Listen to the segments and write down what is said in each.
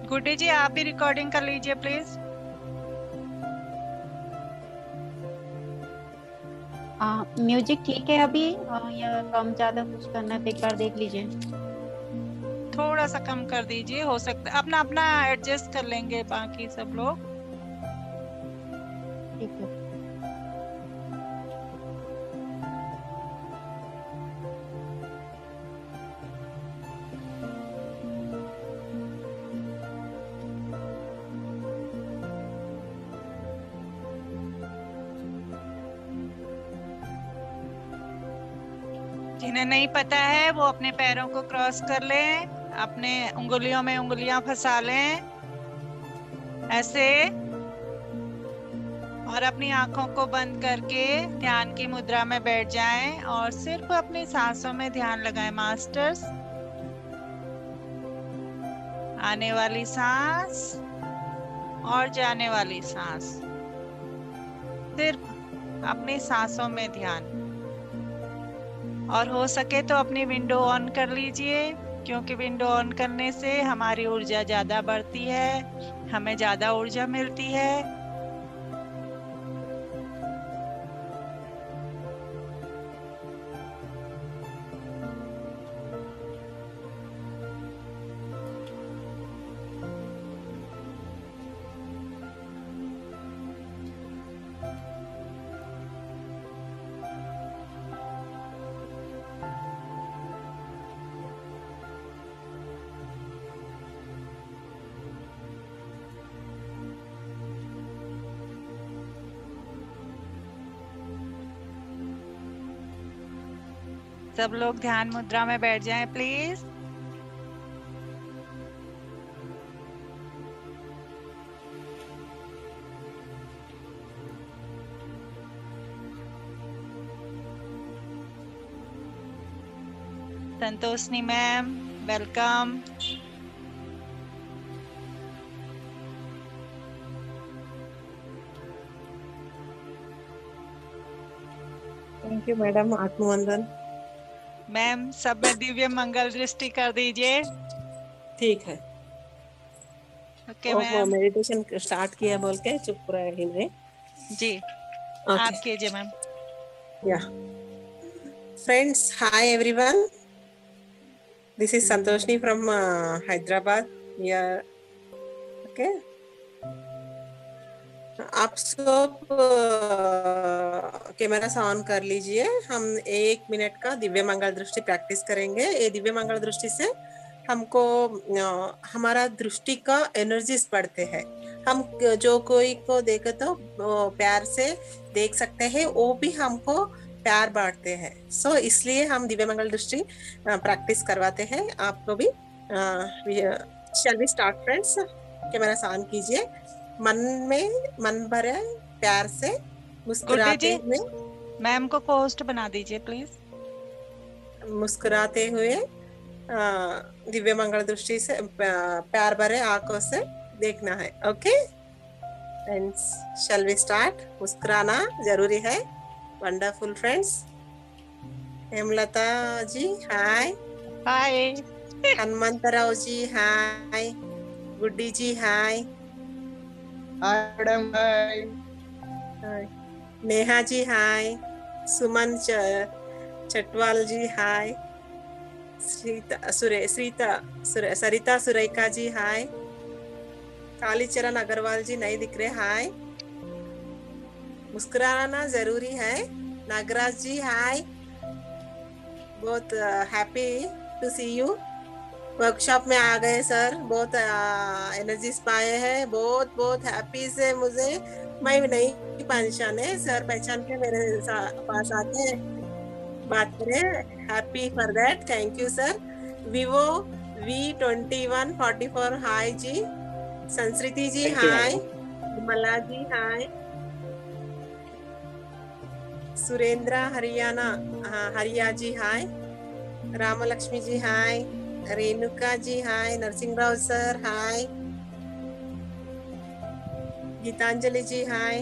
गुड्डी जी आप भी रिकॉर्डिंग कर लीजिए प्लीज। म्यूजिक ठीक है अभी, या कम ज्यादा कुछ करना है तो एक बार देख लीजिए। थोड़ा सा कम कर दीजिए, हो सकता है अपना अपना एडजस्ट कर लेंगे बाकी सब लोग। ठीक है। जिन्हें नहीं पता है वो अपने पैरों को क्रॉस कर लें, अपने उंगलियों में उंगलियां फंसा लें ऐसे, और अपनी आंखों को बंद करके ध्यान की मुद्रा में बैठ जाएं और सिर्फ अपनी सांसों में ध्यान लगाएं मास्टर्स। आने वाली सांस और जाने वाली सांस, सिर्फ अपनी सांसों में ध्यान। और हो सके तो अपनी विंडो ऑन कर लीजिए, क्योंकि विंडो ऑन करने से हमारी ऊर्जा ज्यादा बढ़ती है, हमें ज्यादा ऊर्जा मिलती है। सब लोग ध्यान मुद्रा में बैठ जाएं please. Santoshni ma'am welcome. Thank you madam, आत्मवंदन। मैम सब में दिव्य मंगल दृष्टि कर दीजिए। ठीक है। ओके ओहो, मैम। मेडिटेशन स्टार्ट किया बोल के चुप रहे नहीं। जी ओके। आप कीजिए ma'am. Yeah friends, hi everyone, this is Santoshni from Hyderabad. Yeah okay, आप सब कैमरा ऑन कर लीजिए। हम 1 मिनट का दिव्य मंगल दृष्टि प्रैक्टिस करेंगे। ये दिव्य मंगल दृष्टि से हमको हमारा दृष्टि का एनर्जीज बढ़ते हैं। हम जो कोई को देखे तो प्यार से देख सकते हैं, वो भी हमको प्यार बांटते हैं। सो इसलिए हम दिव्य मंगल दृष्टि प्रैक्टिस करवाते हैं आपको भी। Shall we start friends? Camera on कीजिए। मन भरे प्यार से गुड्डी मुस्कुराते जी हुए, मैम को होस्ट बना दीजिए प्लीज। मुस्कुराते हुए दिव्य मंगल दृष्टि से प्यार भरे आंखों से देखना है। Okay friends, shall we start? मुस्कुराना जरूरी है। Wonderful friends. Hemlata ji hi. Hi. Hanumantrao ji hi. Guddi ji hi. Madam hi. Neha ji hi. Suman Chatwal ji hi. Sarita Surekha ji hi. Kalicharan Agarwal ji नहीं दिख रहे, हाय। मुस्कुराना जरूरी है। नागराज जी हाय। बहुत happy to see you. Workshop में आ गए सर, बहुत एनर्जीज पाए हैं। बहुत बहुत हैप्पी से मुझे, मैं नहीं पहचाने सर, पहचान के मेरे पास आके बात करें। Happy for that, thank you sir. Vivo V2144 hi जी। Sanskriti ji hi. Vimla ji hi. Surendra Haryana Hariya ji hi. Ramlakshmi ji hi. Renuka ji hi. Narasimharao sir hi. Geetanjali ji hi.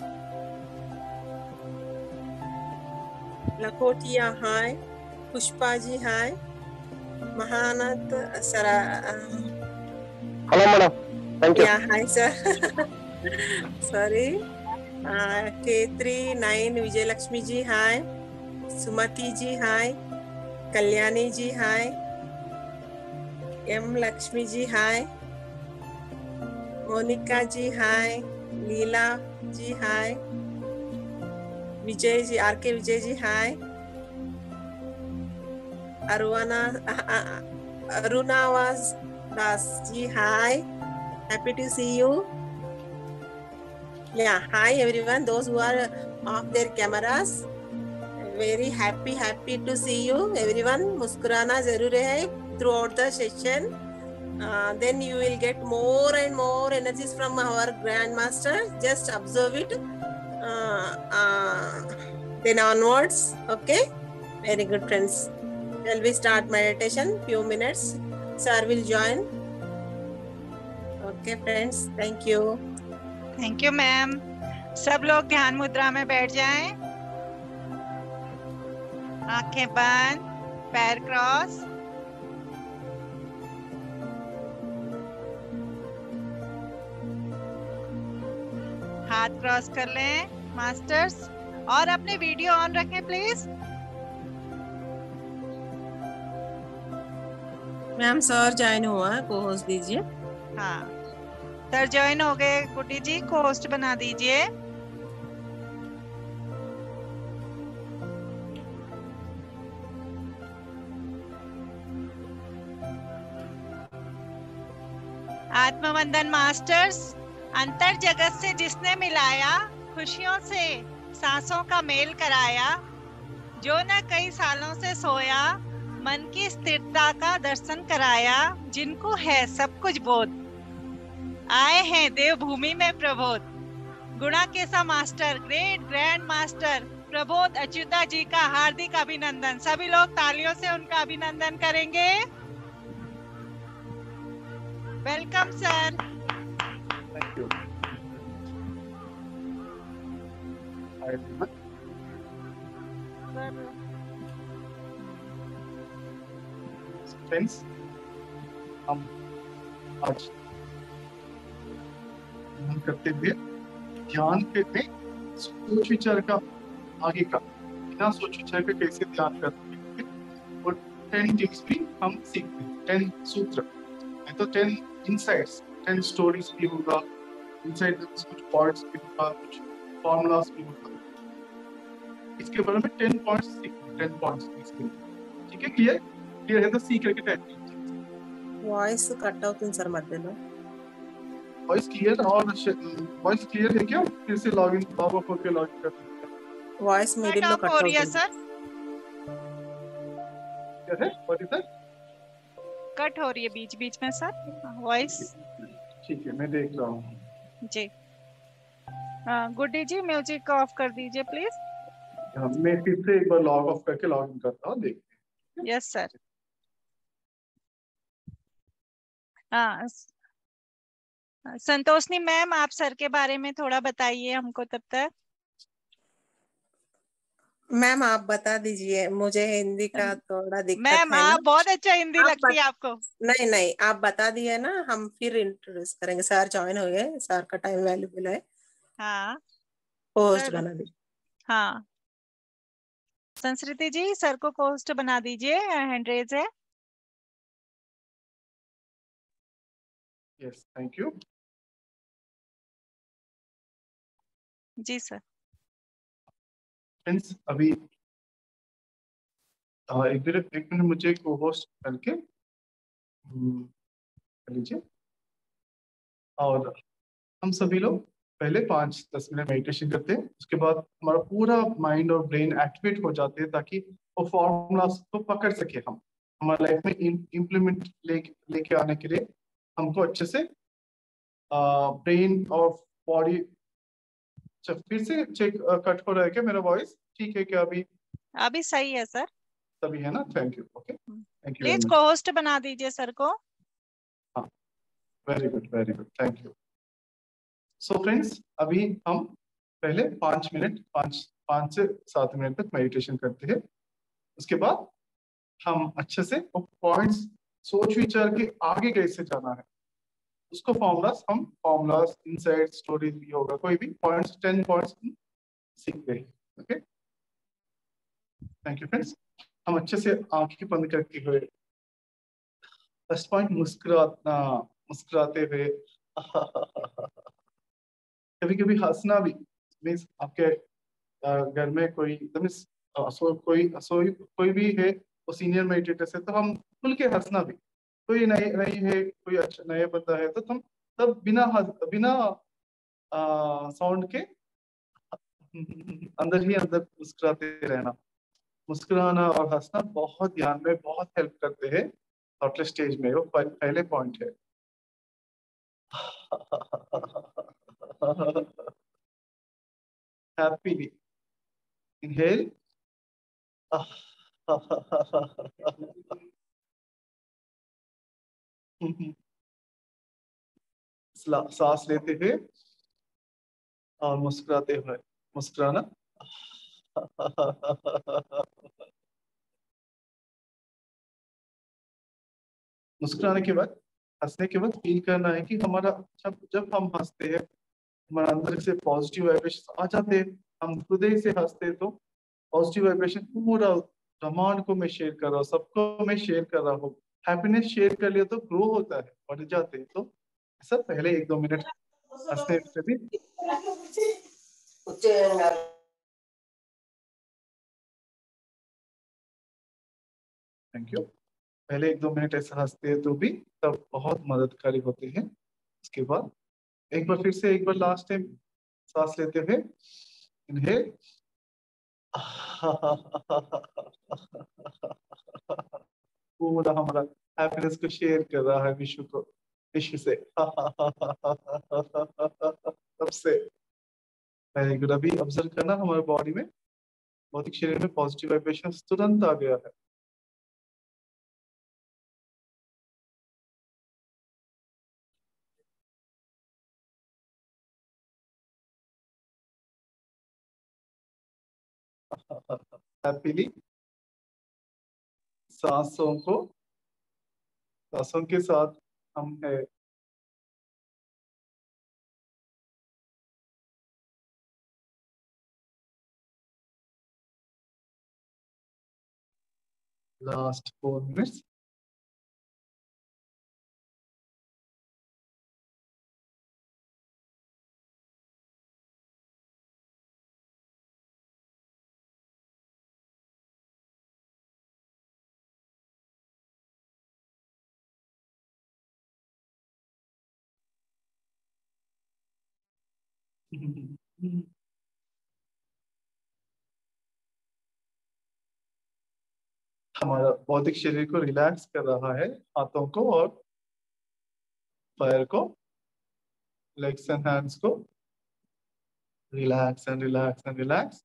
Lakotia hi. Pushpa ji hi. Mahanat Hello, madam. Thank you. Yeah, hi sir. Sorry. K39 Vijay Lakshmi ji, hi. Sumati ji, hi. Kalyani ji, hi. M Lakshmi ji, hi. Monica ji, hi. Leela ji, hi. Vijay ji, RK Vijay ji, hi. Aruna was Das ji, hi. Happy to see you. Yeah, hi everyone. Those who are off their cameras, very happy to see you everyone. मुस्कुराना जरूर है throughout the session. Then you will get more and more energies from our grandmaster. Just observe it. Then onwards, okay. Very good, friends. Shall we start meditation? Few minutes. Sir will join. Okay, friends. Thank you. Thank you ma'am. सब लोग ध्यान मुद्रा में बैठ जाएं। आंखें बंद, पैर क्रॉस। हाथ क्रॉस कर लें मास्टर्स, और अपने वीडियो ऑन रखें प्लीज। मैम सर ज्वाइन हुआ है, को होस्ट दीजिए। हाँ सर ज्वाइन हो गए। गुड्डी जी को होस्ट बना दीजिए। आत्मवंदन मास्टर्स। अंतर जगत से जिसने मिलाया, खुशियों से सांसों का मेल कराया, जो न कई सालों से सोया, मन की स्थिरता का दर्शन कराया, जिनको है सब कुछ बोध, आए हैं देवभूमि में प्रबोध। गुणा केसा master, great grand master Prabodh Achyuta ji का हार्दिक अभिनंदन। सभी लोग तालियों से उनका अभिनंदन करेंगे। Welcome sir. Thank you. Hi, everyone. Friends, हम आज ध्यान करते हुए ध्यान के में सोच विचार का आगे का बिना सोच विचार का कैसे ध्यान करते हैं, और 10 टिप्स भी हम सीखते हैं। 10 सूत्र, तो 10 इनसाइट्स, 10 स्टोरीज भी होगा, इनसाइड कुछ पॉइंट्स भी होगा, कुछ फॉर्मूलाज भी होगा। इसके बारे में 10 पॉइंट्स सीखते हैं, 10 पॉइंट्स इसके। ठीक है, क्लियर है? तो सीख करके 10 వాయిస్ కట్ అవుతుంది సార్ మధ్యలో। वॉइस क्लियर, और वॉइस क्लियर है क्या? फिर से लॉगिन लॉग होकर लॉगिन कर सकते हैं। వాయిస్ कट మిడిల్ లో ऑफ కట్ हो रही है అవుతుంది। सर, क्या है? What is that? कट हो रही है बीच बीच में सर वॉइस। ठीक है, मैं देख रहा हूँ। जी गुड्डी जी म्यूजिक ऑफ कर दीजिए प्लीज। मैं फिर से एक बार लॉग ऑफ करके लॉगिन करता हूँ, देखते हैं। Yes sir. हाँ संतोषनी मैम, आप सर के बारे में थोड़ा बताइए हमको तब तक। मैम आप बता दीजिए, मुझे हिंदी का थोड़ा दिक्कत मैम है आप ना। बहुत अच्छा हिंदी आप लगती है आपको। नहीं आप बता दिए ना, हम फिर इंट्रोड्यूस करेंगे। सर ज्वाइन हो गए, सर का टाइम वैल्यूबल है। हाँ होस्ट सर। बना दीजिए। हाँ संस्कृति जी सर को होस्ट बना दीजिए, हैंड रेज है। Yes, thank you. जी सर। फ्रेंड्स, अभी एक मिनट मुझे को होस्ट करके कर लीजिए, और हम सभी लोग पहले 5-10 मिनट मेडिटेशन करते हैं। उसके बाद हमारा पूरा माइंड और ब्रेन एक्टिवेट हो जाते हैं, ताकि वो फॉर्मूलास को पकड़ सके। हम हमारे लाइफ में इम्प्लीमेंट लेके आने के लिए हमको अच्छे से ब्रेन और बॉडी। फिर से चेक, कट हो रहा है क्या मेरा वॉइस? ठीक है क्या अभी सही है सर। सभी है ना? Thank you. Okay, thank you. Please को होस्ट बना दीजिए सर को। हाँ, very good, thank you. So friends, अभी हम पहले 5 से 7 मिनट तक मेडिटेशन करते हैं। उसके बाद हम अच्छे से वो पॉइंट्स सोच विचार के आगे कैसे जाना है, उसको फॉर्मूलाज इनसाइड स्टोरीज भी होगा, कोई भी पॉइंट्स 10 पॉइंट्स सीख गए। Okay, thank you friends. हम अच्छे से आंखें बंद करके हुए, फर्स्ट पॉइंट मुस्कुराना, मुस्कुराते हुए कभी कभी हंसना भी मीन्स आपके घर में कोई मीन्स कोई भी है वो सीनियर मेडिटेटर से, तो हम खुल के हंसना भी, कोई नए नई है, कोई अच्छा नया बंदा है, तो हम तब बिना साउंड के अंदर ही अंदर मुस्कुराते रहना। मुस्कुराना और हंसना बहुत ध्यान में बहुत हेल्प करते हैं आउटले स्टेज में, वो पहले पॉइंट है। हैप्पीली इनहेल, सांस लेते हुए और मुस्कुराते हुए, मुस्कुराना। मुस्कुराने के बाद, हंसने के बाद फील करना है कि हमारा जब जब हम हंसते हैं हमारे अंदर से पॉजिटिव वाइब्रेशन आ जाते हैं, हम हृदय से हंसते हैं, तो पॉजिटिव वाइब्रेशन पूरा ब्रह्मांड को मैं शेयर कर रहा हूँ, सबको मैं शेयर कर रहा हूँ। हैप्पीनेस शेयर कर लिया तो ग्रो होता है, बढ़ जाते हैं। तो ऐसा पहले 1-2 मिनट हंसने से भी। Thank you. पहले 1-2 मिनट ऐसा हंसते हैं तो भी तब बहुत मददगारी होते हैं। उसके बाद एक बार फिर से, एक बार लास्ट टाइम सांस लेते हुए इनहेल, पूरा हमारा हैप्पीनेस को शेयर कर रहा है विश्व को, विश्व से। सबसे वेरी गुड। अभी ऑब्जर्व करना हमारे बॉडी में, भौतिक शरीर में पॉजिटिव वाइब्रेशन तुरंत आ गया है। हैप्पीली सांसों को, सांसों के साथ हम है। Last 4 minutes. हमारा भौतिक शरीर को रिलैक्स कर रहा है, हाथों को और पैर को, लेग्स एंड हैंड्स को relax and relax and relax.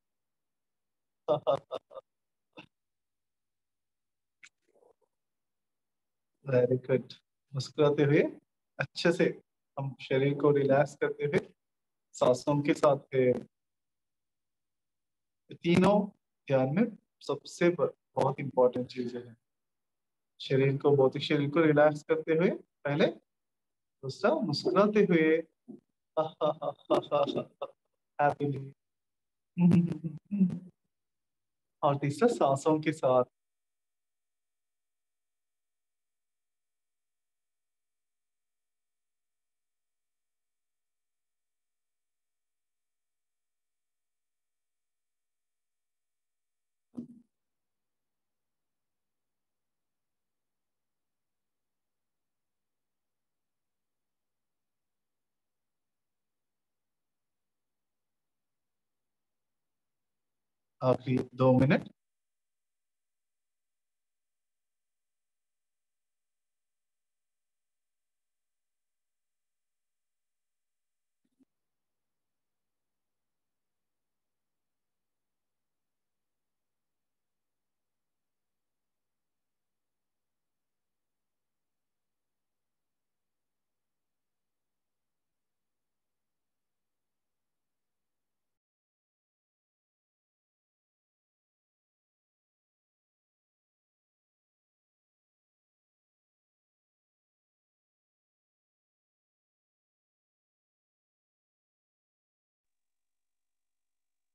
Very good. मुस्कुराते हुए अच्छे से हम शरीर को रिलैक्स करते हुए सांसों के साथ है। तीनों ध्यान में सबसे बहुत इंपॉर्टेंट चीजें हैं। शरीर को, भौतिक शरीर को रिलैक्स करते हुए पहले, दूसरा मुस्कुराते हुए हैप्पीली, और तीसरा सांसों के साथ। आखिरी 2 मिनट।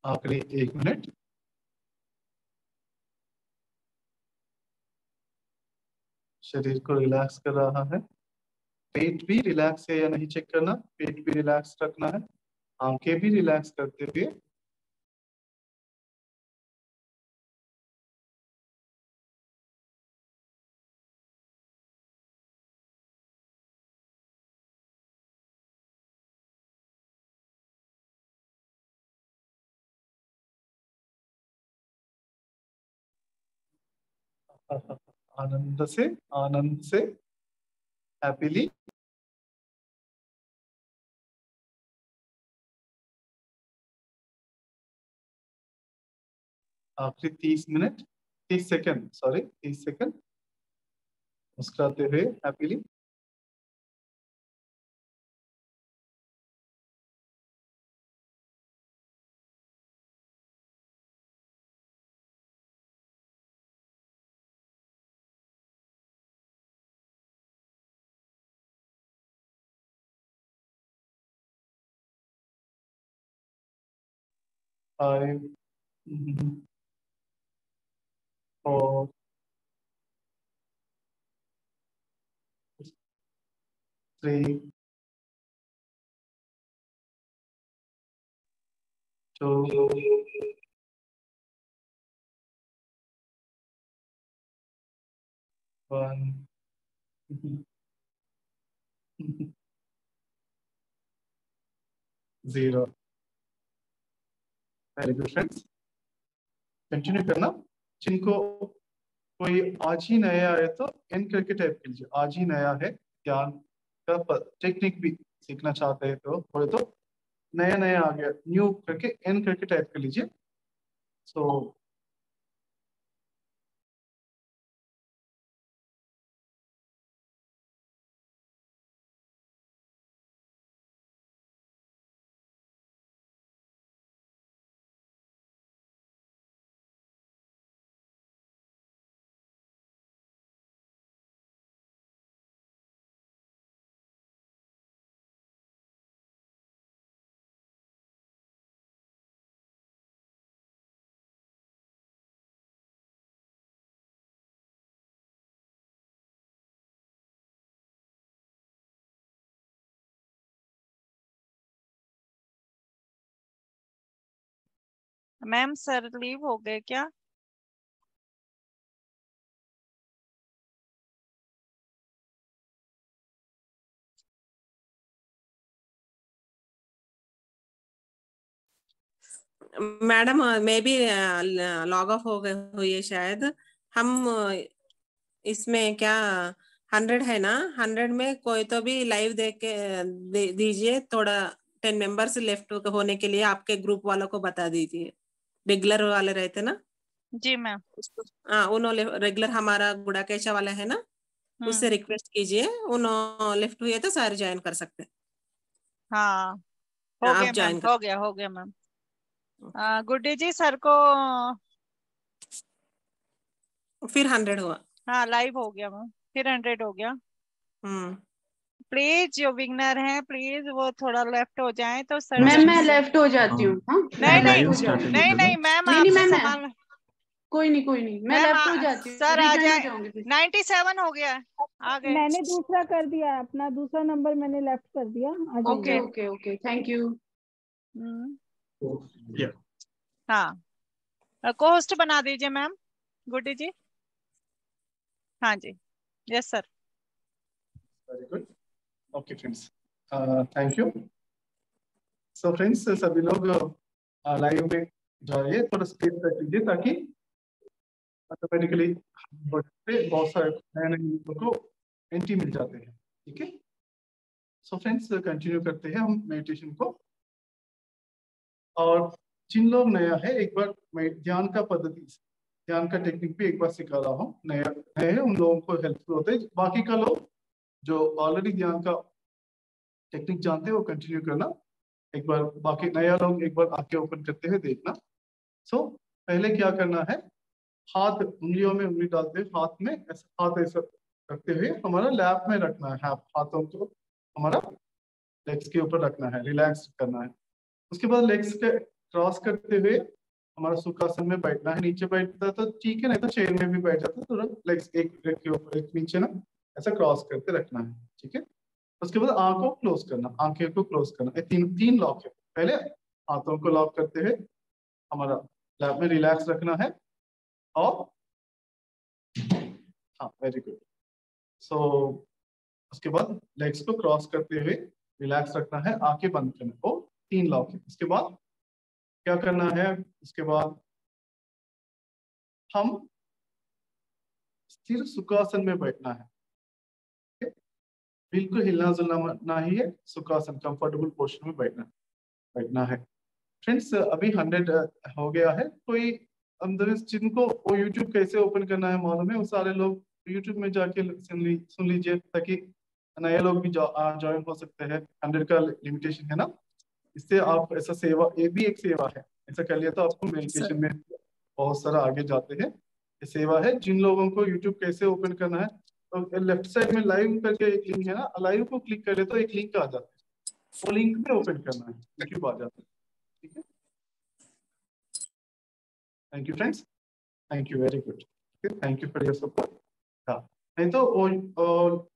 आखिरी 1 मिनट। शरीर को रिलैक्स कर रहा है। पेट भी रिलैक्स है या नहीं चेक करना, पेट भी रिलैक्स रखना है, आंखें भी रिलैक्स करते हुए। आनंद से हैप्पीली। आखिरी 30 मिनट, 30 सेकंड, सॉरी 30 सेकंड मुस्कुराते हुए happily. Five, 4, 3, 2, 1। Zero. Very good friends, continue करना। जिनको कोई आज ही नया है तो एन करके टाइप कीजिए, आज ही नया है, ध्यान का टेक्निक भी सीखना चाहते हैं तो बोले तो नया नया आ गया, न्यू करके एन करके टाइप कर लीजिए। सो मैम सर लीव हो गए क्या? मैडम मे भी लॉग ऑफ हो गए हुई है शायद। हम इसमें क्या 100 है ना, 100 में कोई तो भी लाइव देख के दीजिए। थोड़ा 10 मेंबर्स लेफ्ट होने के लिए आपके ग्रुप वालों को बता दीजिए, रेगुलर वाले रहते ना। जी मैम। हाँ, उन्होंने रेगुलर हमारा गुड़ाकेशा वाला है ना, उससे रिक्वेस्ट कीजिए। उन्होंने लेफ्ट हुए तो सारे ज्वाइन कर सकते हैं। हाँ हो आप गया मैम, ज्वाइन कर। हो गया मैम। गुड्डी जी सर को फिर 100 हुआ। हाँ लाइव हो गया मैम, फिर 100 हो गया। हम्म। प्लीज जो विगनर हैं प्लीज वो थोड़ा लेफ्ट हो जाएं तो सर मैम जल्दी मैं से। लेफ्ट हो जाती हूँ। हाँ नहीं मैं नहीं लेफ्ट हो जाती हूँ। नहीं मैम नहीं नहीं आपने मैं संभाल। कोई नहीं मैं मैम लेफ्ट हो जाती हूँ, सर आ रिज्वाइन हो जाए। जाऊंगी फिर। 97 हो गया है, आ गए। मैंने दूसरा कर दिया है, अपना दूसरा नंबर मैंने लेफ्ट कर दिया, आ ओके जाइए। Okay okay thank you. हाँ को होस्ट बना दीजिए मैम गुड्डी जी। हाँ जी, yes sir. Very good, okay friends, thank you. So friends सभी लोग लाइव में जाइए, थोड़ा स्पेस रख लीजिए ताकि ऑटोमेटिकली बहुत सारे नए नए लोगों को एंट्री मिल जाते हैं। ठीक है, सो फ्रेंड्स कंटिन्यू करते हैं हम मेडिटेशन को। और जिन लोग नया है, एक बार मैं ध्यान का पद्धति, ध्यान का टेक्निक भी एक बार सिखा रहा हूँ। नया है उन लोगों को हेल्पफुल होता है। बाकी का लोग जो ऑलरेडी ध्यान का टेक्निक जानते हैं वो कंटिन्यू करना। एक बार बाकी नया लोग एक बार आंखें ओपन करते हुए देखना। सो पहले क्या करना है, हाथ उंगलियों में उंगली डालते हुए हाथ में ऐसा, हाथ ऐसा रखते हुए हमारा लैप में रखना है। हाथों को हमारा लेग्स के ऊपर रखना है, रिलैक्स करना है। उसके बाद लेग्स के क्रॉस करते हुए हमारा सुखासन में बैठना है। नीचे बैठता तो ठीक है, नहीं तो चेयर में भी बैठ जाता है। तो लेग्स एक के ऊपर एक नीचे ना ऐसा क्रॉस करके रखना है, ठीक है। उसके बाद आंखों को क्लोज करना, आंखें को क्लोज करना। ये तीन लॉक है। पहले हाथों को लॉक करते हुए हमारा लैप में रिलैक्स रखना है, और हाँ वेरी गुड। सो उसके बाद लेग्स को क्रॉस करते हुए रिलैक्स रखना है, आंखें बंद करना। वो 3 लॉक है। उसके बाद क्या करना है, उसके बाद हम स्थिर सुखासन में बैठना है, ठीक है? बिल्कुल हिलना जुलना ना ही है, सुखासन कंफर्टेबल पोस्टर में बैठना है। फ्रेंड्स अभी 100 हो गया है। कोई अंदर जिनको वो यूट्यूब कैसे ओपन करना है मालूम है, वो सारे लोग यूट्यूब में जाके सुन लीजिए, ताकि नए लोग भी ज्वाइन हो सकते हैं। 100 का लिमिटेशन है ना, इससे आप ऐसा सेवा, ये भी एक सेवा है। ऐसा कर लिया तो आपको मेडिटेशन में बहुत सारा आगे जाते हैं। ये सेवा है। जिन लोगों को यूट्यूब कैसे ओपन करना है, तो लेफ्ट साइड में लाइव करके एक लिंक है ना, लाइव को क्लिक कर ले तो एक लिंक आ जाता है, वो लिंक में ओपन करना है, यूट्यूब आ जाता है, ठीक है। Thank you friends, thank you, very good, thank you for your support. हाँ, नहीं तो वो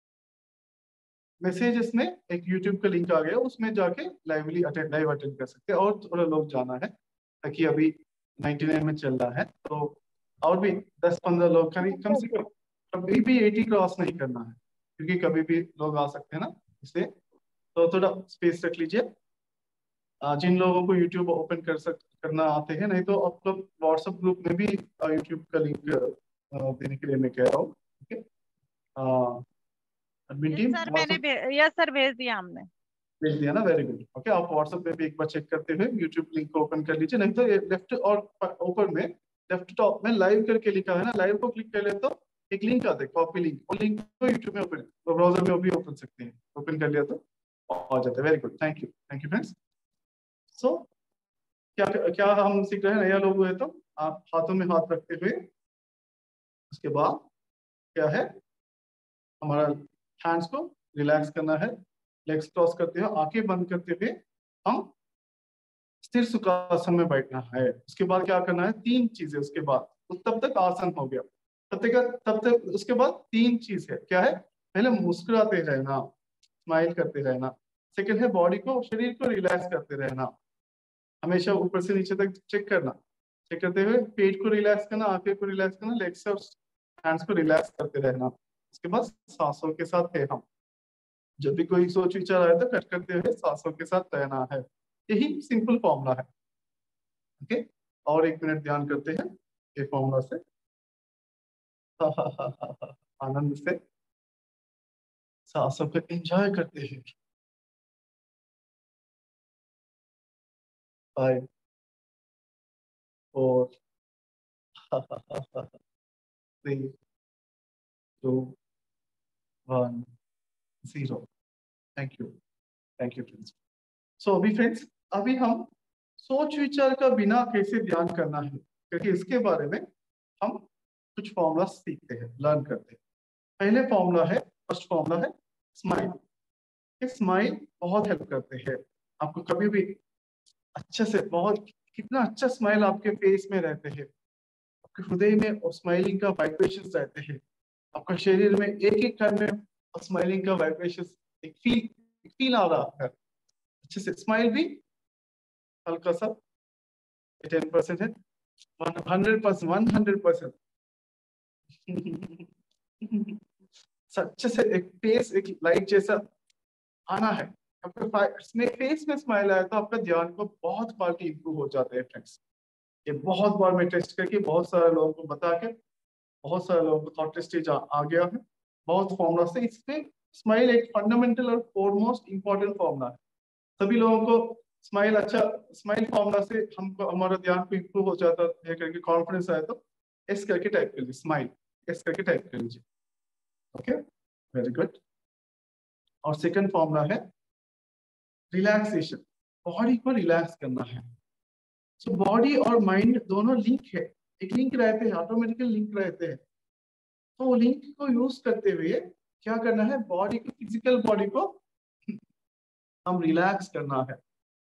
मैसेजेस में एक यूट्यूब का लिंक आ गया, उसमें जाके लाइव अटेंड कर सकते हैं। और थोड़ा लोग जाना है, ताकि अभी 99 में चल रहा है, तो और भी 10-15 लोग कम से कम कभी भी 80 क्रॉस नहीं करना है, क्योंकि कभी भी लोग आ सकते हैं ना, इसलिए तो थोड़ा स्पेस रख लीजिए। जिन लोगों को यूट्यूब ओपन करना आते हैं, नहीं तो आप लोग व्हाट्सएप ग्रुप में भी यूट्यूब का लिंक देने के लिए मैं कह रहा हूँ, ठीक है। एडमिन टीम सर मैंने यस सर भेज दिया हमने। भेज दिया ना, वेरी गुड। ओके, आप व्हाट्सएप में भी एक बार चेक करते हुए यूट्यूब लिंक को ओपन कर लीजिए। नहीं तो ये लेफ्ट और ऊपर में लेफ्ट टॉप में लाइव करके लिखा है ना, लाइव को क्लिक कर ले तो एक लिंक आता है, कॉपी लिंक। वो लिंक को यूट्यूब में ओपन, तो ब्राउजर में भी ओपन सकते हैं, ओपन कर लिया तो आ जाता है। Very good, thank you friends. So क्या क्या हम सीख रहे हैं, नया लोग हुए तो आप हाथों में हाथ रखते हुए, उसके बाद क्या है, हमारा हैंड्स को रिलैक्स करना है, लेग्स क्रॉस करते हुए, आंखें बंद करते हुए हम स्थिर सुखासन में बैठना है। उसके बाद क्या करना है, 3 चीजें। उसके बाद तब तक आसन हो गया, तब तक उसके बाद 3 चीज है। क्या है, पहले मुस्कुराते रहना, स्माइल करते रहना। सेकंड है बॉडी को, शरीर को रिलैक्स करते रहना, हमेशा ऊपर से नीचे तक चेक करते हुए पेट को रिलैक्स करना, आंखें को रिलैक्स करना, लेग्स और हैंड्स को रिलैक्स करते रहना। उसके बाद सांसों के साथ है, हम जब भी कोई सोच विचार आए तो कट करते हुए सांसों के साथ रहना है। यही सिंपल फॉर्मूला है, ओके। और 1 मिनट ध्यान करते हैं ये फॉर्मूला से, आनंद से सांसों को एंजॉय करते हैं। 5 4 3 2 1 0। Thank you friends. सो अभी फ्रेंड्स, अभी हम सोच विचार का बिना कैसे ध्यान करना है, क्योंकि इसके बारे में हम कुछ फॉर्मूला सीखते हैं, लर्न करते हैं। पहले फॉर्मूला है, फर्स्ट फॉर्मूला है स्माइल। ये स्माइल बहुत हेल्प करते हैं आपको। कभी भी अच्छे से, बहुत कितना अच्छा स्माइल आपके फेस में रहते हैं, आपके हृदय में और स्माइलिंग का वाइब्रेशन रहते हैं, आपका शरीर में एक एक कण में स्माइलिंग का वाइब्रेशन, एक फील आ रहा है अच्छे से। स्माइल भी हल्का सा 10% है, 100%, 100% अच्छे से एक फेस, एक लाइट जैसा आना है आपका। इसमें फेस में स्माइल आया तो आपका ध्यान को बहुत क्वालिटी इंप्रूव हो जाते हैं फ्रेंड्स। ये बहुत बार मैं टेस्ट करके बहुत सारे लोगों को बता के, बहुत सारे लोगों को थॉट स्टेज आ गया है बहुत फॉर्मूला से। इसमें स्माइल एक फंडामेंटल और फोरमोस्ट इंपॉर्टेंट फॉर्मूला है। सभी लोगों को स्माइल, अच्छा स्माइल फॉर्मूला से हमको हमारा ध्यान को इंप्रूव हो जाता है करके कॉन्फिडेंस आया तो एस करके टाइप कर लीजिए, स्माइल एस करके टाइप कर लीजिए, ओके, वेरी गुड। और सेकंड फॉर्मूला है रिलैक्सेशन, बॉडी को रिलैक्स करना है। सो बॉडी और माइंड दोनों लिंक है, एक लिंक रहते हैं, ऑटोमेटिकली लिंक रहते हैं। तो वो लिंक को यूज करते हुए क्या करना है, बॉडी को, फिजिकल बॉडी को हम रिलैक्स करना है।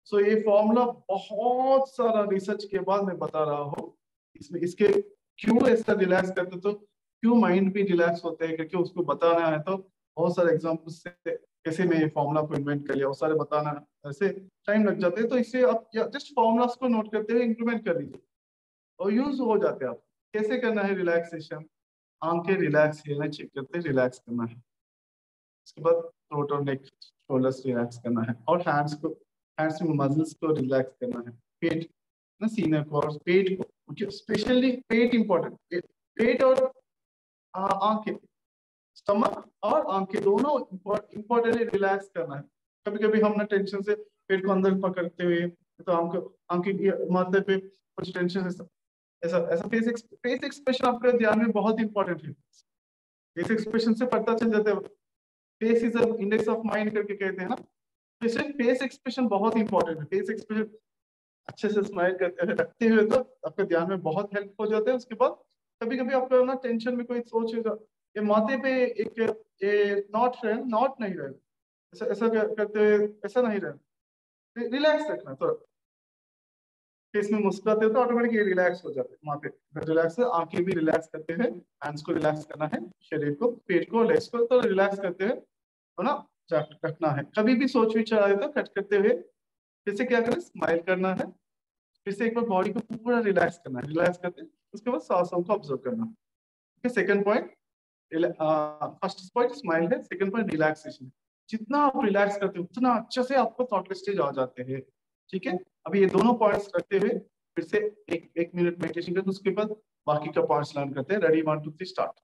सो ये फॉर्मूला बहुत सारा रिसर्च के बाद मैं बता रहा हूँ। इसमें इसके क्यों ऐसा रिलैक्स करते, तो क्यों माइंड भी रिलैक्स होते हैं, क्योंकि उसको बताना है तो बहुत सारे एग्जाम्पल से कैसे मैं ये फॉर्मूला को इन्वेंट कर लिया, वो सारे बताना ऐसे टाइम लग जाते हैं। तो इससे आप जस्ट फॉर्मूलास को नोट करते हुए इम्प्लीमेंट कर लीजिए और यूज हो जाते हैं। आप कैसे करना है रिलैक्सेशन, आंखें रिलैक्स है ना चेक करते रिलैक्स करना है। उसके बाद थ्रोट और नेक शोल्डर्स रिलैक्स करना है, और हैंड्स में मसल्स को रिलैक्स करना है। पेट ना, सीने को और पेट को, स्पेशली पेट इंपॉर्टेंट, पेट और आंखें, स्टमक और आंखें दोनों इंपॉर्टेंटली रिलैक्स करना है। कभी कभी हम ना टेंशन से पेट को अंदर पकड़ते हुए, तो आंखें माथे पे कुछ टेंशन ऐसा ऐसा फेस एक्सप्रेशन आपके ध्यान में बहुत इंपॉर्टेंट है। फेस एक्सप्रेशन से पता चल जाता है, face is index of mind करके कहते हैं ना, तो फेस एक्सप्रेशन बहुत इंपॉर्टेंट है। फेस एक्सप्रेशन अच्छे से स्माइल करते हुए रखते हुए तो आपके ध्यान में बहुत हेल्प हो जाता है। उसके बाद कभी कभी आपका ना टेंशन में कोई सोचेगा, ये माथे पे एक ये नॉट नहीं रहे, ऐसा ऐसा करते हुए ऐसा नहीं रहे, रिलैक्स रखना। तो फेस में मुस्कुराते हो तो ऑटोमेटिकली रिलैक्स हो जाते हैं माथे, रिलैक्स। आंखें भी रिलैक्स करते हुए, हैंड्स को रिलैक्स करना है, शरीर को, पेट को, लेग्स को तो रिलैक्स करते हुए है ना रखना है। कभी भी सोच विचार आए तो कट करते हुए फिर से क्या करें, स्माइल करना है। फिर से एक बार बॉडी को पूरा रिलैक्स करना है, रिलैक्स करते हैं उसके बाद सांसों को ऑब्जर्व करना है। Second point, first point smile है, सेकंड पॉइंट रिलैक्सेशन। जितना आप रिलैक्स करते हो उतना अच्छे से आपको थॉटलेस स्टेज आ जाते हैं। ठीक है, अभी ये दोनों पॉइंट्स रखते हुए फिर से एक मिनट मेडिटेशन करते, उसके बाद बाकी का पॉइंट्स लर्न करते हैं। Ready, 1 2 3 start.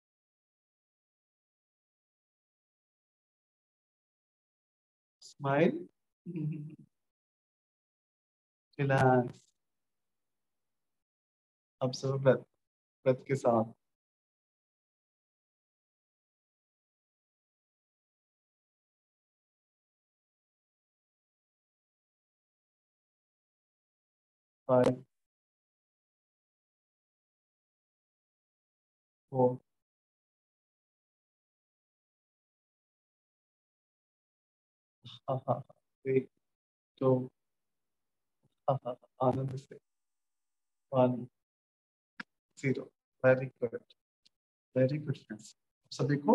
Smile, relax, observe breathe, breathe के साथ। फाइव, 4, हाँ हाँ, 3 2, हाँ हाँ, आनंद से, 1 0। Very good, very good friends. सभी को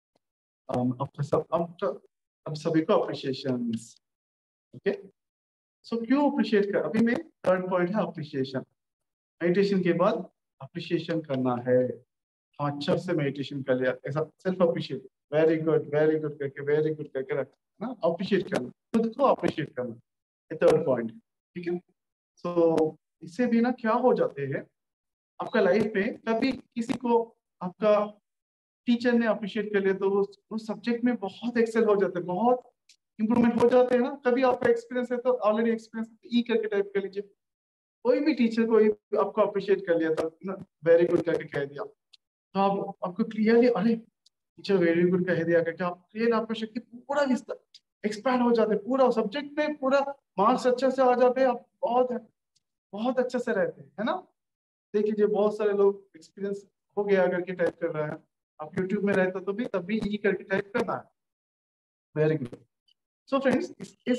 अब सभी को अप्रिशिएशन। ओके, सो क्यों अप्रिशिएट कर, अभी मैं थर्ड पॉइंट है अप्रिशिएशन। मेडिटेशन के बाद अप्रिशिएशन करना है। हाँ, अच्छा से मेडिटेशन कर लिया, ऐसा सेल्फ अप्रिशिएट, वेरी गुड करके, वेरी गुड करके रखना ना, अप्रिशिएट करना, खुद को अप्रिशिएट करना, ये थर्ड पॉइंट। ठीक है, सो इससे भी ना क्या हो जाते हैं आपका लाइफ में, कभी किसी को आपका टीचर ने अप्रिशिएट कर लिया तो वो सब्जेक्ट में बहुत एक्सेल हो जाते हैं, बहुत इंप्रूवमेंट हो जाते हैं ना। कभी आपका एक्सपीरियंस है तो ऑलरेडी एक्सपीरियंस ई करके टाइप कर लीजिए। कोई भी टीचर कोई आपको अप्रिशिएट कर लिया था ना, वेरी गुड करके कह दिया, तो आप आपको क्लियरली, अरे टीचर वेरी गुड कह दिया करके आप क्लियर, आपका शक्ति पूरा एक्सपैंड हो जाते हैं, पूरा सब्जेक्ट में पूरा मार्क्स अच्छे से आ जाते हैं, आप बहुत अच्छे से रहते हैं, है ना। देख लीजिए बहुत सारे लोग एक्सपीरियंस हो गया करके टाइप कर रहे हैं। आप यूट्यूब में रहते तो भी तब भी ई करके टाइप करना है। Very good. सो फ्रेंड्स,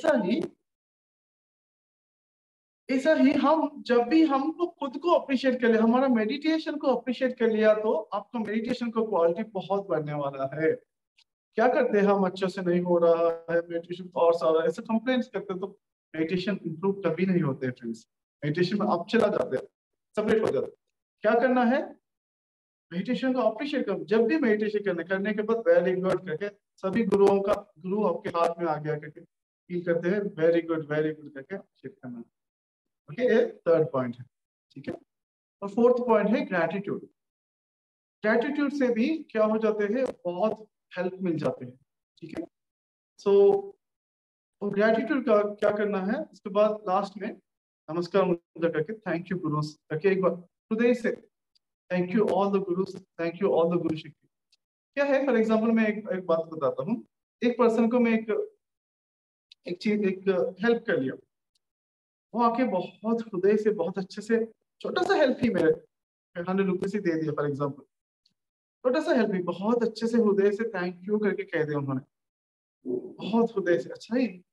ऐसा ही हम जब भी हमको खुद को अप्रिशिएट कर लिया, हमारा मेडिटेशन को अप्रिशिएट कर लिया, तो आपका मेडिटेशन का क्वालिटी बहुत बढ़ने वाला है। क्या करते हैं हम, अच्छे से नहीं हो रहा है मेडिटेशन, और सारा ऐसे कंप्लेंट्स करते हैं, तो मेडिटेशन इंप्रूव कभी नहीं होते फ्रेंड्स। मेडिटेशन में आप चला जाते हैं, सेपरेट हो जाते हैं। क्या करना है, मेडिटेशन को अप्रिशिएट करो। जब भी मेडिटेशन करने के बाद वेरी गुड करके, सभी गुरु आपके हाथ में आ गया करके फील करते हैं, वेरी गुड करके अप्रिशिएट करना। ओके, ये थर्ड पॉइंट है। ठीक है, और फोर्थ पॉइंट है ग्रैटिट्यूड। ग्रैटिट्यूड से भी क्या हो जाते हैं, बहुत हेल्प मिल जाते हैं। ठीक है, सो ग्रैटिट्यूड का क्या करना है, उसके बाद लास्ट में नमस्कार मुद्रा करके थैंक यू गुरु करके एक बार हृदय से thank you all the gurus, thank you all the guru shakti. क्या है, फॉर एग्जाम्पल मैं एक बात बताता हूँ। एक पर्सन को मैं एक हेल्प कर लिया, वो आके बहुत हृदय से बहुत अच्छे से, छोटा सा हेल्प ही मेरे 100 रुपीज ही दे दिया फॉर एग्जाम्पल, छोटा सा हेल्प ही बहुत अच्छे से हृदय से थैंक यू करके कह दिया उन्होंने, बहुत हृदय से। अच्छा ही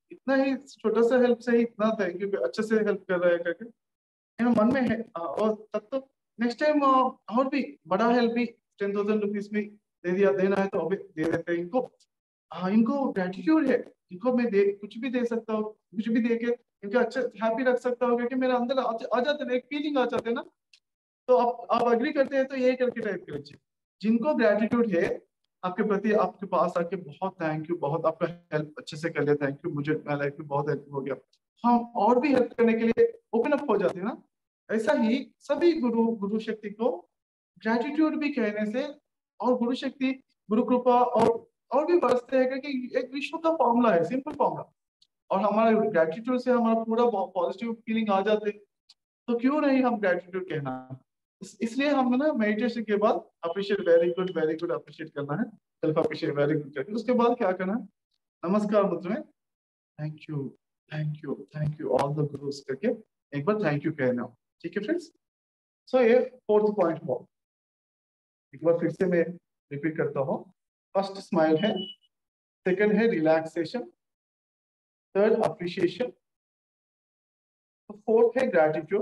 इतना ही छोटा सा हेल्प से ही इतना थैंक यू, अच्छे से हेल्प कर रहा है करके मेरे मन में है। और तब तो नेक्स्ट टाइम और भी बड़ा हेल्प भी 10,000 रुपीज भी दे दिया, देना है तो अभी दे देते हैं इनको। हाँ, इनको ग्रेटिट्यूड है, इनको मैं दे कुछ भी दे सकता हूँ, कुछ भी दे के इनको अच्छे हैप्पी रख सकता हूँ, क्योंकि मेरे अंदर आ जाते ना, एक फीलिंग आ जाते ना। तो आप अग्री करते हैं तो यही करके टाइप करिए। जिनको ग्रेटिट्यूड है आपके प्रति, आपके पास आके बहुत थैंक यू, बहुत आपका हेल्प अच्छे से कर लिया, थैंक यू, मुझे लाइफ में बहुत हेल्प हो गया, हम और भी हेल्प करने के लिए ओपन अप हो जाते हैं ना। ऐसा ही सभी गुरु शक्ति को ग्रेटिट्यूड भी कहने से और गुरु शक्ति, गुरु कृपा और भी बढ़ते हैं, क्योंकि एक विश्व का फॉर्मूला है, सिंपल फॉर्मूला। और हमारा ग्रेटिट्यूड से हमारा पूरा पॉजिटिव फीलिंग आ जाते हैं, तो क्यों नहीं हम ग्रेटिट्यूड कहना। इसलिए हम ना मेडिटेशन के बाद अप्रिशिएट, वेरी गुड अप्रिशिएट करना है, सेल्फ अप्रिशिएट वेरी गुड करके उसके बाद क्या करना है, नमस्कार मुद्रा में thank you thank you thank you all the gurus करके एक बार थैंक यू कहना। ठीक है फ्रेंड्स, सो ये फोर्थ पॉइंट हुआ। एक बार फिर से मैं रिपीट करता हूँ। फर्स्ट स्माइल है, सेकंड है रिलैक्सेशन, थर्ड अप्रिशिएशन, फोर्थ है ग्रेटिट्यूड,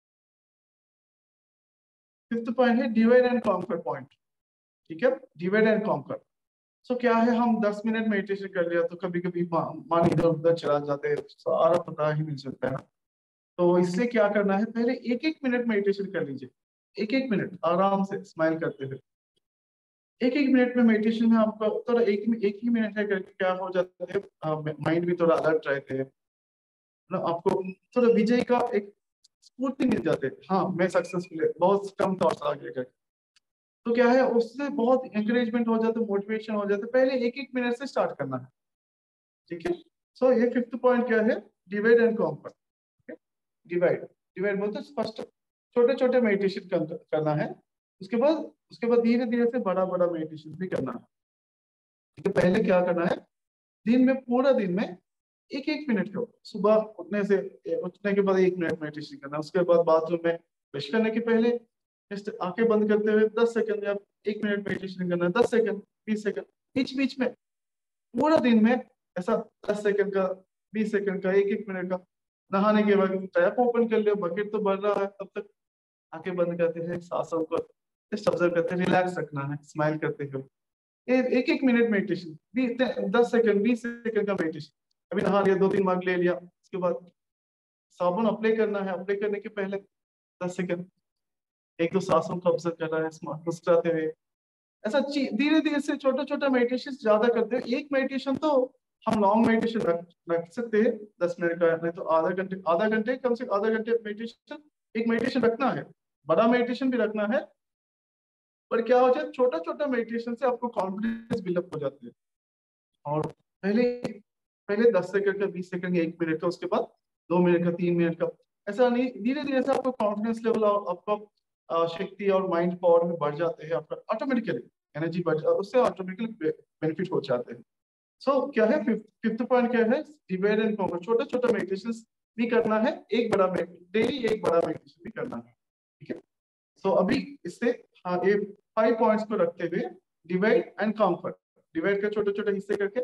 फिफ्थ पॉइंट है डिवाइड एंड कॉन्कर पॉइंट। ठीक है, डिवाइड एंड कॉन्कर। सो क्या है, हम 10 मिनट मेडिटेशन कर लिया तो कभी कभी मान इधर उधर चला जाते हैं, सारा पता ही नहीं चलता है। तो इसलिए क्या करना है, पहले एक एक मिनट मेडिटेशन कर लीजिए, एक एक मिनट आराम से स्माइल करते हुए। एक एक मिनट में मेडिटेशन में आपका थोड़ा एक ही मिनट है करके क्या हो जाता है, माइंड भी थोड़ा अलर्ट रहते हैं ना, आपको थोड़ा विजय का एक स्फूर्ति मिल जाते हैं। हाँ मैं सक्सेसफुल है, बहुत कम थॉट्स आ गए। तो क्या है, उससे बहुत इंकरेजमेंट हो जाता है, मोटिवेशन हो जाता है। पहले एक एक मिनट से स्टार्ट करना है। ठीक है, सो ये फिफ्थ पॉइंट क्या है, divide and conquer. Divide divide बोलते फर्स्ट छोटे छोटे मेडिटेशन करना है, उसके बाद धीरे धीरे से बड़ा बड़ा मेडिटेशन भी करना है। ठीक है, पहले क्या करना है, दिन में पूरा दिन में एक एक मिनट का, सुबह उठने के बाद 1 मिनट मेडिटेशन करना, उसके बाद बाथरूम में ब्रश करने के पहले जस्ट आंखें बंद करते हुए 10 सेकंड या 1 मिनट मेडिटेशन करना है, 10 सेकंड 20 सेकंड बीच बीच में, पूरा दिन में ऐसा 10 सेकंड का 20 सेकंड का 1 1 मिनट का। नहाने के बाद टैप ओपन कर लिया, बकेट तो भर रहा है, तब तक आंखें बंद करते हैं, सांसों को जस्ट ऑब्जर्व करते हैं, रिलैक्स रखना है, स्माइल करते हुए। एक एक मिनट मेडिटेशन, 10 सेकंड 20 सेकंड का मेडिटेशन। अभी नहा लिया, 2 3 मग ले लिया, उसके बाद साबुन अप्लाई करना है, अप्लाई करने के पहले 10 सेकंड एक दो सांसों को ऑब्जर्व कर रहा है मुस्कुराते हुए। ऐसा धीरे धीरे से छोटा छोटा मेडिटेशन ज्यादा करते हैं। एक मेडिटेशन तो हम लॉन्ग मेडिटेशन रख सकते हैं 10 मिनट का, नहीं तो आधा घंटे कम से आधा घंटे मेडिटेशन, एक मेडिटेशन रखना है, बड़ा मेडिटेशन भी रखना है। पर क्या हो जाए, छोटा छोटा मेडिटेशन से आपको कॉन्फिडेंस बिल्डअप हो जाती है। और पहले पहले 10 सेकंड का 20 सेकंड का 1 मिनट का, उसके बाद 2 मिनट का 3 मिनट का, ऐसा नहीं, धीरे धीरे से आपका कॉन्फिडेंस लेवल, आपका शक्ति और माइंड पावर में बढ़ जाते हैं, आपका ऑटोमेटिकली एनर्जी बढ़ जाती है, उससे ऑटोमेटिकली बेनिफिट हो जाते हैं। सो क्या है, फिफ्थ पॉइंट क्या है, डिवाइड एंड कॉन्कर। छोटा छोटा मेडिटेशन भी करना है, डेली एक बड़ा मेडिटेशन भी करना है। ठीक है, सो अभी इससे हाँ ये 5 पॉइंट्स को रखते हुए डिवाइड एंड कॉन्कर, डिवाइड के छोटे छोटे हिस्से करके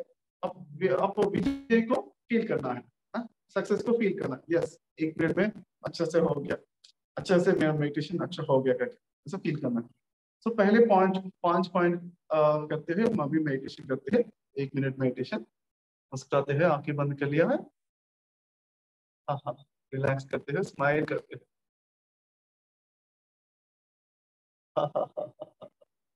आपको विजय को फील करना है, सक्सेस को फील करना है। यस, 1 मिनट में अच्छा से हो गया, अच्छा से मेरा मेडिटेशन अच्छा हो गया करके ऐसा फील करना है। सो पहले 5 पॉइंट करते हुए हम अभी मेडिटेशन करते हैं, 1 मिनट मेडिटेशन। मुस्कुराते हुए आंखें बंद कर लिया है, हाँ हाँ, रिलैक्स करते हुए स्माइल करते हुए, हाँ हाँ हाँ हाँ,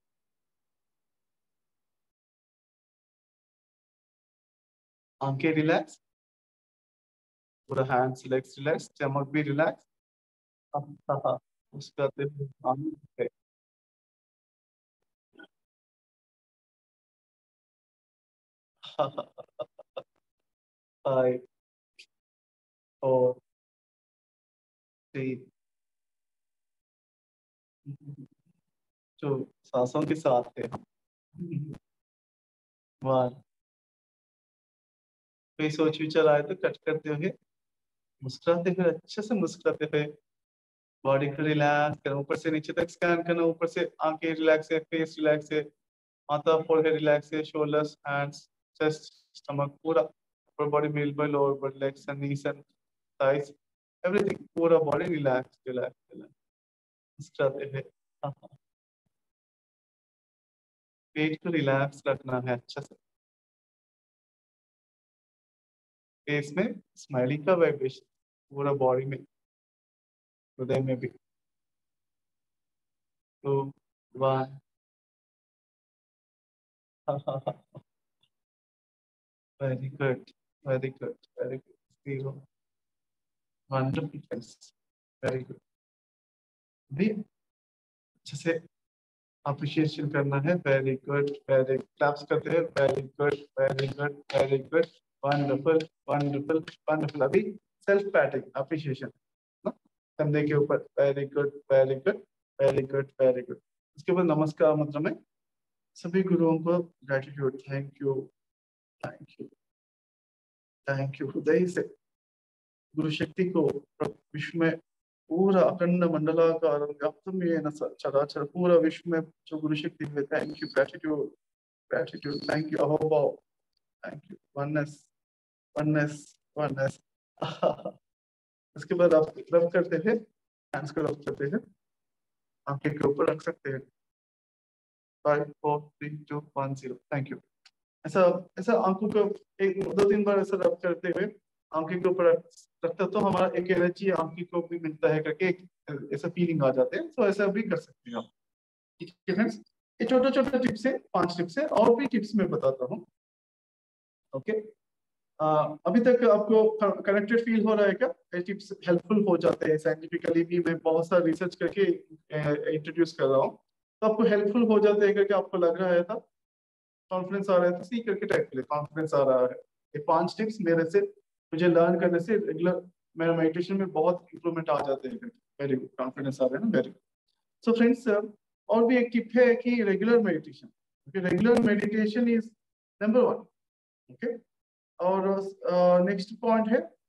आंखें रिलैक्स, पूरा हैंड्स लेग्स रिलैक्स, स्टमक भी रिलैक्स, हाँ हाँ हाँ, मुस्कुराते हुए आंखें, हाँ हाँ, 5 4 3 जो सांसों के साथ है, 1। कोई सोच विचार आए तो कट करते हुए, मुस्कुराते हुए, अच्छे से मुस्कुराते हुए बॉडी को रिलैक्स करना, ऊपर से नीचे तक स्कैन करना, ऊपर से आंखें रिलैक्स है, फेस रिलैक्स है, माथा फोrehead रिलैक्स है, शोल्डर्स हैंड्स चेस्ट स्टमक पूरा upper body, middle body, lower body, legs and knees and thighs, everything, पूरा body relax, relax, relax. इस करते हैं. पेट को रिलैक्स रखना है अच्छा से. फेस में स्माइली का वाइब्रेशन पूरा बॉडी में, हृदय में भी. 2 1 very good, very good, very good. 0 wonderful friends, very good. भी अच्छे से अप्रिशिएशन करना है. वेरी गुड, वेरी क्लैप्स करते हैं. Very good, very good, very good, wonderful, wonderful, wonderful. अभी सेल्फ पैटिंग, अप्रिशिएशन कंधे के ऊपर. Very good, very good, very good, very good. उसके बाद नमस्कार मंत्र में सभी गुरुओं को gratitude, thank you, thank you, thank you. हृदय से गुरु शक्ति को विश्व में पूरा अखंड मंडलाकार व्याप्तम येन चराचर पूरा विश्व में जो गुरु शक्ति है. Thank you, gratitude, gratitude, thank you, अहोभाव, thank you, oneness, oneness, oneness. उसके बाद आप रब करते हैं, हैंड्स को रब करते हैं, आंखें के ऊपर रख सकते हैं. 5 4 3 2 1 0. Thank you. ऐसा ऐसा आंखों को 1-2-3 बार ऐसा रब करते हुए आंखें के ऊपर रखता तो हमारा एक एनर्जी आंखों को भी मिलता है करके ऐसा फीलिंग आ जाते हैं. तो ऐसा भी कर सकते हैं आप. ठीक है फ्रेंड्स, ये छोटे छोटे टिप्स है, 5 टिप्स है. और भी टिप्स मैं बताता हूँ. ओके, अभी तक आपको कनेक्टेड फील हो रहा है क्या? ये टिप्स हेल्पफुल हो जाते हैं. साइंटिफिकली भी मैं बहुत सारा रिसर्च करके इंट्रोड्यूस कर रहा हूँ. तो आपको हेल्पफुल हो जाते हैं करके आपको लग रहा है था, कॉन्फिडेंस आ रहा है, तो सी करके टाइप करिए कॉन्फिडेंस आ रहा है. ये 5 टिप्स मेरे से मुझे लर्न करने से रेगुलर मेरा मेडिटेशन में बहुत इंप्रूवमेंट आ जाते हैं. वेरी गुड, कॉन्फिडेंस आ रहा है ना, वेरी गुड. सो फ्रेंड्स, और भी एक टिप है कि regular meditation. Regular meditation is number 1. Okay, और नेक्स्ट पॉइंट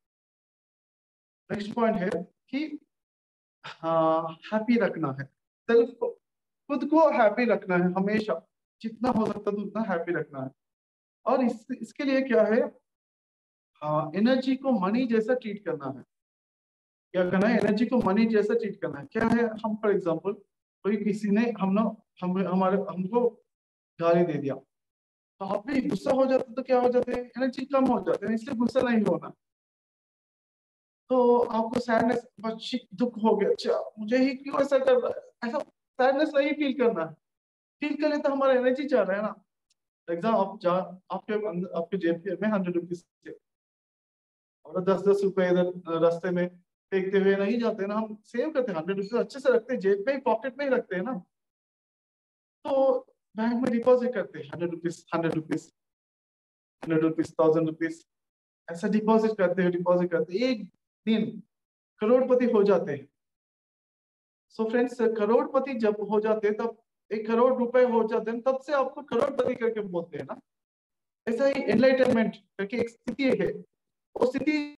है कि हैप्पी रखना है. सेल्फ खुद को हैप्पी रखना है हमेशा, जितना हो सकता है उतना हैप्पी रखना है. और इसके लिए क्या है, एनर्जी को मनी जैसा ट्रीट करना है. क्या करना है? एनर्जी को मनी जैसा ट्रीट करना है. क्या है, हम फॉर एग्जांपल कोई किसी ने हमको गाली दे दिया, तो आप भी गुस्सा हो जाते तो क्या हो जाते हैं, एनर्जी कम हो जाते हैं. इसलिए गुस्सा नहीं होना. तो आपको सैडनेस, दुख हो गया, अच्छा मुझे ही क्यों ऐसा कर रहा है, ऐसा सैडनेस नहीं फील करना है. फील कर ले तो हमारा एनर्जी चाह रहा है ना. एग्जाम आपके जेब में 100 रुपीज और 10-10 रुपए इधर रास्ते में फेंकते हुए नहीं जाते ना. हम सेव करते हैं 100 रुपीज, अच्छे से रखते हैं जेब में, पॉकेट में ही रखते हैं ना. तो बैंक में डिपॉजिट करते हैं 100 रुपीज, 100 रुपीज, 100 रुपीज, 1000 रुपीज, ऐसा डिपॉजिट करते हैं. एक दिन करोड़पति हो जाते हैं. सो फ्रेंड्स, करोड़पति जब हो जाते हैं तब 1 करोड़ रुपए हो जाते हैं, तब से आपको करोड़पति करके बोलते हैं ना. ऐसा ही एनलाइटनमेंट करके एक स्थिति है, वो स्थिति